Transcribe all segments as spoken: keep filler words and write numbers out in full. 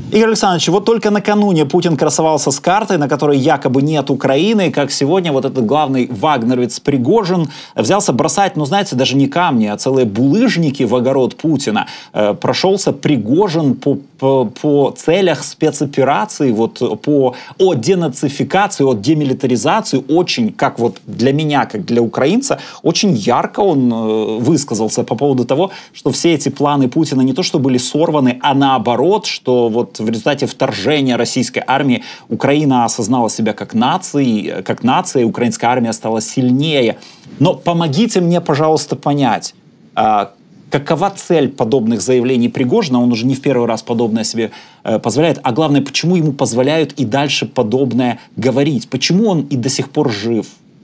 Игорь Александрович, вот только накануне Путин красовался с картой, на которой якобы нет Украины, как сегодня вот этот главный вагнеровец Пригожин взялся бросать, ну знаете, даже не камни, а целые булыжники в огород Путина. Э, прошелся Пригожин по, по, по целях спецоперации, вот по о денацификации, о демилитаризации, очень, как вот для меня, как для украинца, очень ярко он э, высказался по поводу того, что все эти планы Путина не то что были сорваны, а наоборот, что вот в результате вторжения российской армии Украина осознала себя как нацией, как нация, и украинская армия стала сильнее. Но помогите мне, пожалуйста, понять, а, какова цель подобных заявлений Пригожина? Он уже не в первый раз подобное себе э, позволяет. А главное, почему ему позволяют и дальше подобное говорить? Почему он и до сих пор жив?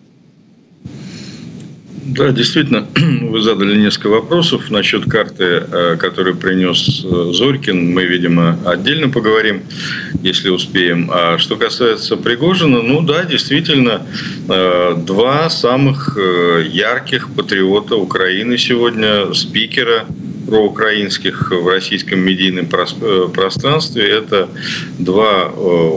Да, действительно, вы задали несколько вопросов насчет карты, которую принес Зорькин. Мы, видимо, отдельно поговорим, если успеем. А что касается Пригожина, ну да, действительно, два самых ярких патриота Украины сегодня, спикера проукраинских в российском медийном пространстве, это два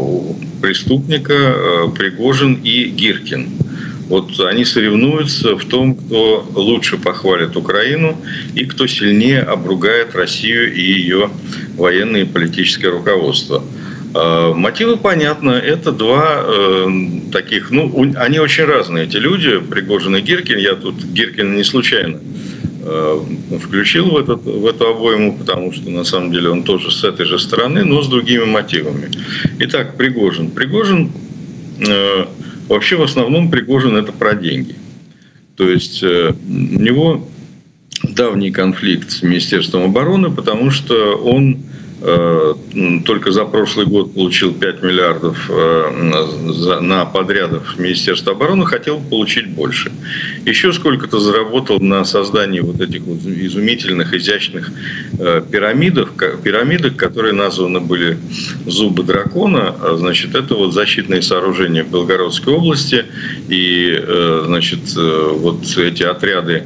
преступника, Пригожин и Гиркин. Вот они соревнуются в том, кто лучше похвалит Украину и кто сильнее обругает Россию и ее военное и политическое руководство. Мотивы понятны. Это два э, таких, ну, они очень разные, эти люди, Пригожин и Гиркин. Я тут Гиркина не случайно э, включил в, этот, в эту обойму, потому что на самом деле он тоже с этой же стороны, но с другими мотивами. Итак, Пригожин. Пригожин... Э, Вообще, в основном, Пригожин – это про деньги. То есть, у него давний конфликт с Министерством обороны, потому что он только за прошлый год получил пять миллиардов на подрядов Министерства обороны, хотел получить больше. Еще сколько-то заработал на создании вот этих вот изумительных, изящных пирамидов, пирамидок, которые названы были «Зубы дракона». Значит, это вот защитные сооружения в Белгородской области. И, значит, вот эти отряды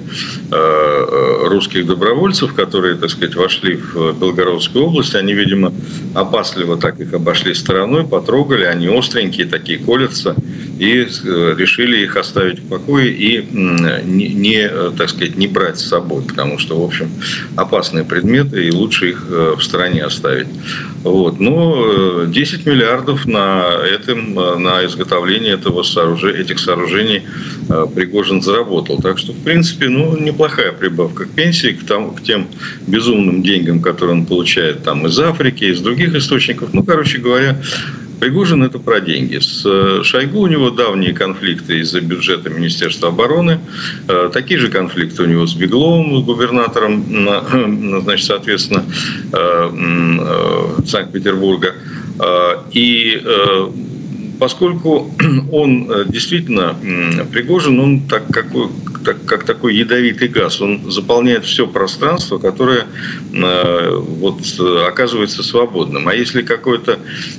русских добровольцев, которые, так сказать, вошли в Белгородскую область, они, видимо, опасливо так их обошли стороной, потрогали, они остренькие такие, колятся, и решили их оставить в покое и не, не, так сказать, не брать с собой, потому что, в общем, опасные предметы, и лучше их в стороне оставить. Вот. Но десять миллиардов на, этом, на изготовление этого сооружения, этих сооружений Пригожин заработал. Так что, в принципе, ну, неплохая прибавка к пенсии, к, там, к тем безумным деньгам, которые он получает там из Африки, из других источников. Ну, короче говоря, Пригожин – это про деньги. С Шойгу у него давние конфликты из-за бюджета Министерства обороны. Такие же конфликты у него с Бегловым, губернатором, значит, соответственно, Санкт-Петербурга. И поскольку он действительно, Пригожин, он так какой, так, как такой ядовитый газ, он заполняет все пространство, которое вот, оказывается свободным. А если какой-то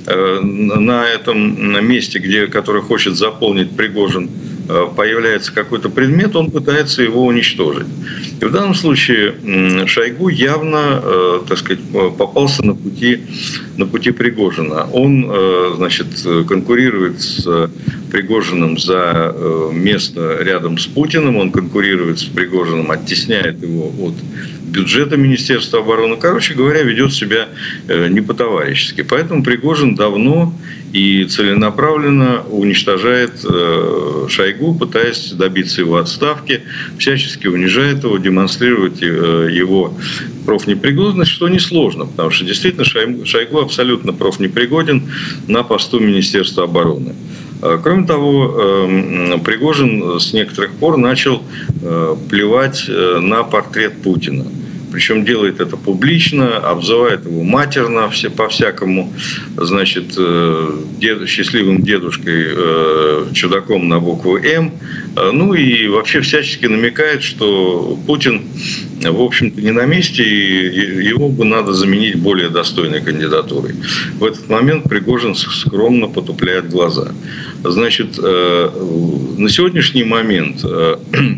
на этом месте, где, который хочет заполнить Пригожин, появляется какой-то предмет, он пытается его уничтожить. И в данном случае Шойгу явно, так сказать, попался на пути, на пути Пригожина. Он, значит, конкурирует с Пригожиным за место рядом с Путиным, он конкурирует с Пригожиным, оттесняет его от бюджета Министерства обороны. Короче говоря, ведет себя не по-товарищески. Поэтому Пригожин давно и целенаправленно уничтожает Шойгу, пытаясь добиться его отставки, всячески унижает его, демонстрирует его профнепригодность, что несложно, потому что действительно Шойгу абсолютно профнепригоден на посту Министерства обороны. Кроме того, Пригожин с некоторых пор начал плевать на портрет Путина. Причем делает это публично, обзывает его матерно, все по-всякому, значит, дед, счастливым дедушкой, э, чудаком на букву «М». Ну и вообще всячески намекает, что Путин, в общем-то, не на месте, и его бы надо заменить более достойной кандидатурой. В этот момент Пригожин скромно потупляет глаза. Значит, э, на сегодняшний момент... Э,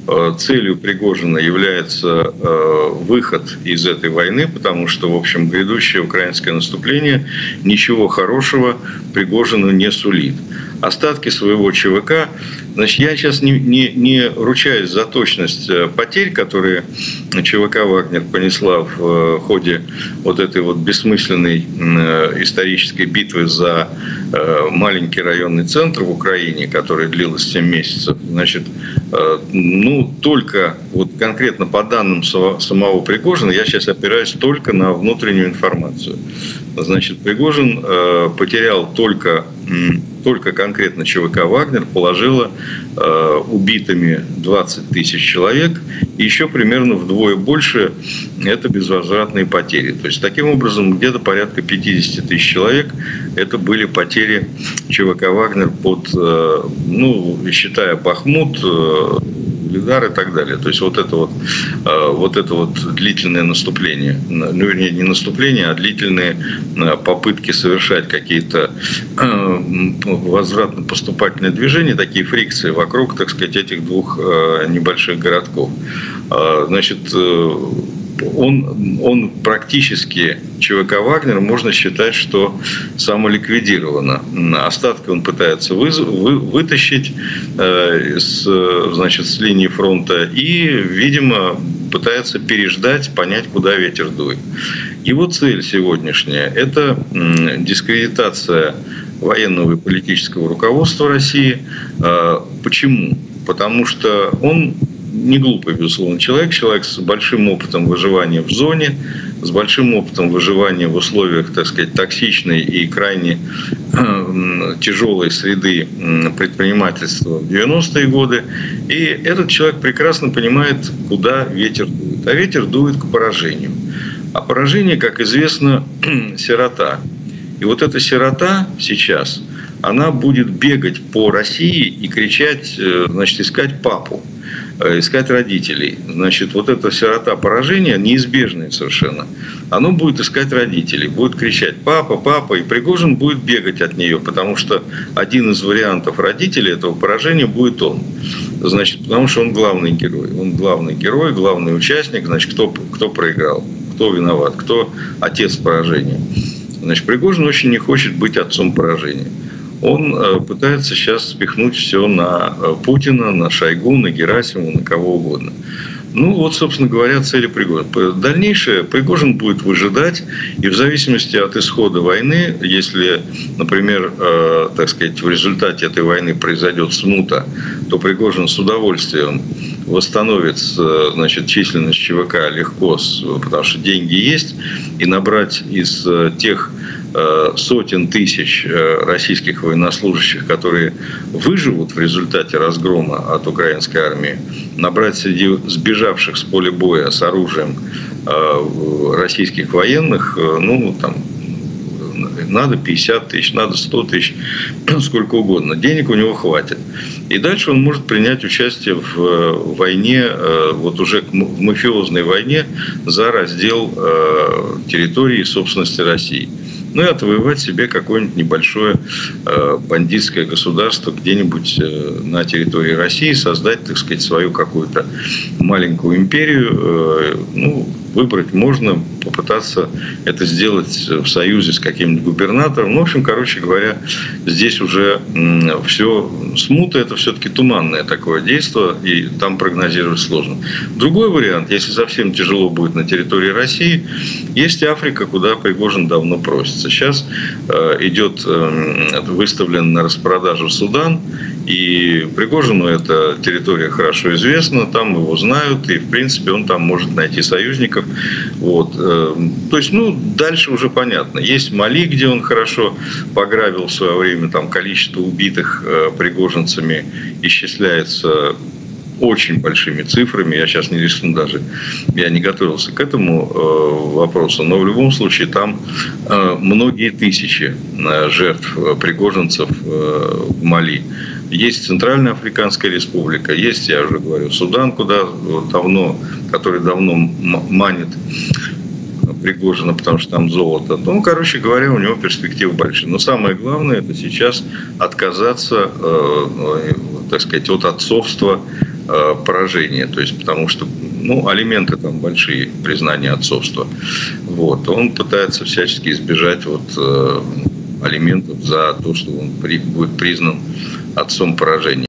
целью Пригожина является выход из этой войны, потому что, в общем, грядущее украинское наступление ничего хорошего Пригожину не сулит. Остатки своего ЧВК, значит, я сейчас не, не, не ручаюсь за точность потерь, которые ЧВК «Вагнер» понесла в ходе вот этой вот бессмысленной исторической битвы за маленький районный центр в Украине, которая длилась семь месяцев. Значит, ну, только вот конкретно по данным самого Пригожина, я сейчас опираюсь только на внутреннюю информацию. Значит, Пригожин потерял только... Только конкретно ЧВК «Вагнер» положила э, убитыми двадцать тысяч человек, и еще примерно вдвое больше – это безвозвратные потери. То есть, таким образом, где-то порядка пятьдесят тысяч человек – это были потери ЧВК «Вагнер» под, э, ну, считая Бахмут, э, Лидар и так далее. То есть, вот это вот, э, вот это вот длительное наступление, ну, вернее, не наступление, а длительные э, попытки совершать какие-то э, возвратно-поступательные движения, такие фрикции вокруг, так сказать, этих двух э, небольших городков. Э, значит, э, он, он практически, ЧВК «Вагнер», можно считать, что самоликвидировано. Остатки он пытается вы, вы, вытащить э, с, значит, с линии фронта и, видимо, пытается переждать, понять, куда ветер дует. Его цель сегодняшняя – это дискредитация военного и политического руководства России. Почему? Потому что он не глупый, безусловно, человек, человек с большим опытом выживания в зоне, с большим опытом выживания в условиях, так сказать, токсичной и крайне тяжелой среды предпринимательства в девяностые годы. И этот человек прекрасно понимает, куда ветер дует. А ветер дует к поражению. А поражение, как известно, сирота. И вот эта сирота сейчас, она будет бегать по России и кричать, значит, искать папу, искать родителей. Значит, вот эта сирота поражения неизбежная совершенно. Оно будет искать родителей, будет кричать «папа, папа», и Пригожин будет бегать от нее, потому что один из вариантов родителей этого поражения будет он. Значит, потому что он главный герой. Он главный герой, главный участник. Значит, кто, кто проиграл, кто виноват, кто отец поражения. Значит, Пригожин очень не хочет быть отцом поражения. Он пытается сейчас спихнуть все на Путина, на Шойгу, на Герасимова, на кого угодно. Ну, вот, собственно говоря, цели Пригожина. Дальнейшее Пригожин будет выжидать, и в зависимости от исхода войны, если, например, э, так сказать, в результате этой войны произойдет смута, то Пригожин с удовольствием восстановит, значит, численность ЧВК легко, потому что деньги есть, и набрать из тех сотен тысяч российских военнослужащих, которые выживут в результате разгрома от украинской армии, набрать среди сбежавших с поля боя с оружием российских военных, ну, там, надо пятьдесят тысяч, надо сто тысяч, сколько угодно. Денег у него хватит. И дальше он может принять участие в войне, вот уже в мафиозной войне за раздел территории и собственности России. Ну и отвоевать себе какое-нибудь небольшое бандитское государство где-нибудь на территории России, создать, так сказать, свою какую-то маленькую империю. Ну, выбрать можно, попытаться это сделать в союзе с каким-нибудь губернатором. Ну, в общем, короче говоря, здесь уже все смута, это все-таки туманное такое действие, и там прогнозировать сложно. Другой вариант, если совсем тяжело будет на территории России, есть Африка, куда Пригожин давно просится. Сейчас идет, выставлен на распродажу Судан, и Пригожину эта территория хорошо известна, там его знают, и, в принципе, он там может найти союзников. Вот. То есть, ну, дальше уже понятно. Есть Мали, где он хорошо пограбил в свое время, там количество убитых пригожинцами исчисляется очень большими цифрами. Я сейчас не рискну даже, я не готовился к этому э, вопросу, но в любом случае там э, многие тысячи э, жертв пригожинцев э, в Мали. Есть Центральная Африканская Республика, есть, я уже говорю, Судан, куда давно, который давно манит Пригожина, потому что там золото. Ну, короче говоря, у него перспективы большие. Но самое главное, это сейчас отказаться, э, так сказать, от отцовства э, поражение, то есть потому что, ну, алименты там большие, признание отцовства. Вот. Он пытается всячески избежать вот, э, алиментов за то, что он при, будет признан отцом поражения.